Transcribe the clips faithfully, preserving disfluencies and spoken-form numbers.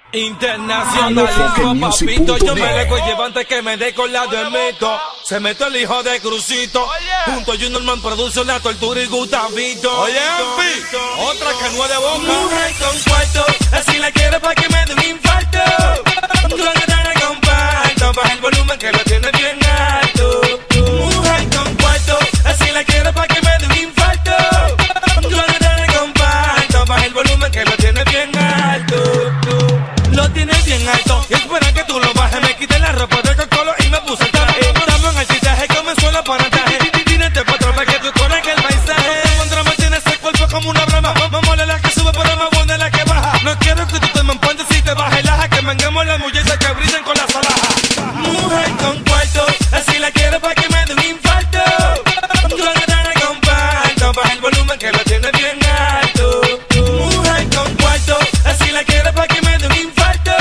Internacional, papito, yo me dejo llevar antes que me dé con la de mito. Se mete el hijo de Crucito. Junto a Junior Man produce una tortura y Gustavito. Oye, Ampi, otra que no es de boca. Mujer con cuarto, así la quiero pa' que me dé un infarto. Tú la que te comparto, baja el volumen que lo tiene bien alto. Mujer con cuarto, así la quiero pa' que me dé un infarto. Tú la que te comparto, baja el volumen que lo tiene bien alto. Lo tienes bien alto y espera que tú lo bajes. Me quité la ropa de cocolo y me puse el traje. Dame un altitaje, comenzó el aparataje. Tírate pa' atrás para que tú conozcas el paisaje. Un drama tiene ese cuerpo como una brama. Vamos a la que sube pero más buena la que baja. No quiero que tú te me empuentes si te bajes laja. Que mangamos las mujeres que brillan con la salaja. Mujer con cuarto, así la quiero pa' que me dé un infarto. Tú la que te comparto, baja el volumen que lo tiene bien alto. Mujer con cuarto, así la quiero pa' que me dé un infarto.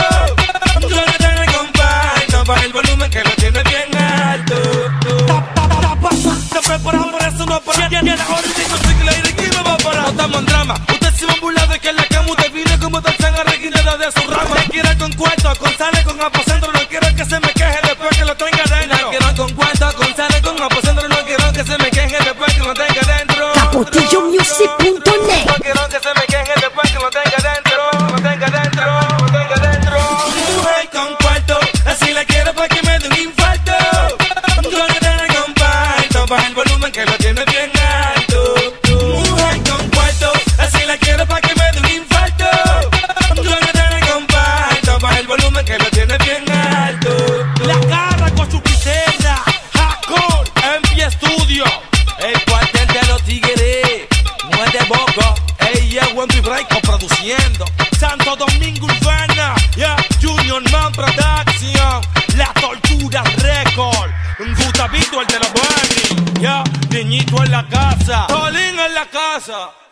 Baja el volumen que lo tiene bien alto. Te preparamos por eso, no para. Ya, ya, la hora y no sé que la iré que me va a parar. No estamos en drama. Usted se va a burlar de que en la cama usted viene como Tarzán arrequintado de su rama. Me quiero con cuarto, con sale, con apocentro. No quiero que se me queje después que lo tenga dentro. La quiero con cuarto, con sale, con apocentro. No quiero que se me queje después que lo tenga dentro. Capotillo Music punto net. No quiero que se me queje después que lo tenga dentro. Lo tenga dentro, lo tenga dentro. Mujer con cuarto, así la quiero pa' que me dé un infarto. Tú la que te comparto, baja el volumen que lo tiene bien alto. Mujer con cuarto, así la quiero pa' que me dé un infarto. Tú la que te comparto, baja el volumen que lo tiene bien alto. La garra con su pizzeria, Hardcore, M P Studio. El cuartel de los tigres, no es de boca. Ella es Wendy Breiko produciendo. Santo Domingo Urbana, yeah, Junior Man Production. La Tortura Record, un Gustavito el de la Bunny, ya, yeah, Niñito en la casa, Tolín en la casa.